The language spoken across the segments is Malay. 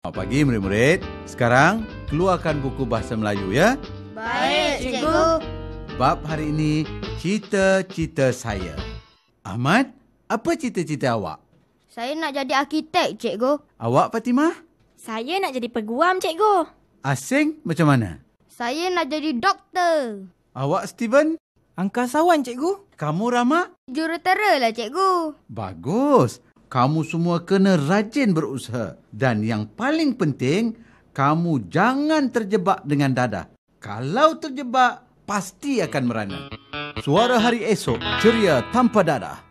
Selamat pagi murid-murid. Sekarang keluarkan buku bahasa Melayu ya. Baik, cikgu. Bab hari ini cita-cita saya. Ahmad, apa cita-cita awak? Saya nak jadi arkitek, cikgu. Awak Fatimah? Saya nak jadi peguam, cikgu. Asing macam mana? Saya nak jadi doktor. Awak Steven? Angkasawan, cikgu. Kamu Rama? Jurutera lah, cikgu. Bagus. Kamu semua kena rajin berusaha. Dan yang paling penting, kamu jangan terjebak dengan dadah. Kalau terjebak, pasti akan merana. Suara hari esok, ceria tanpa dadah.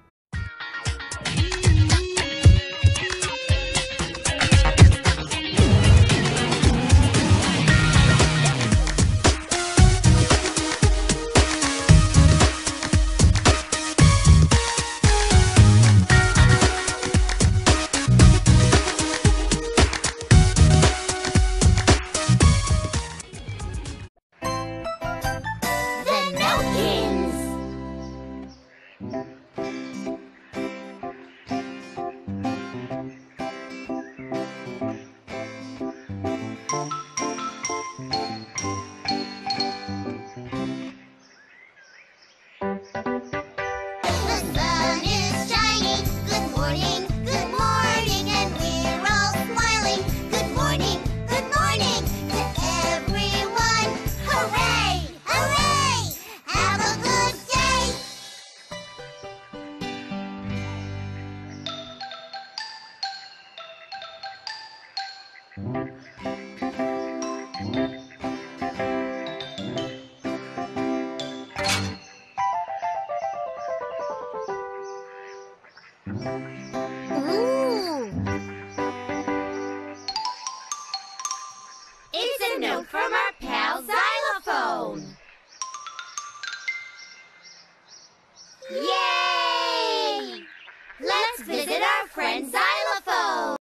It's a note from our pal Xylophone. Yay! Let's visit our friend Xylophone.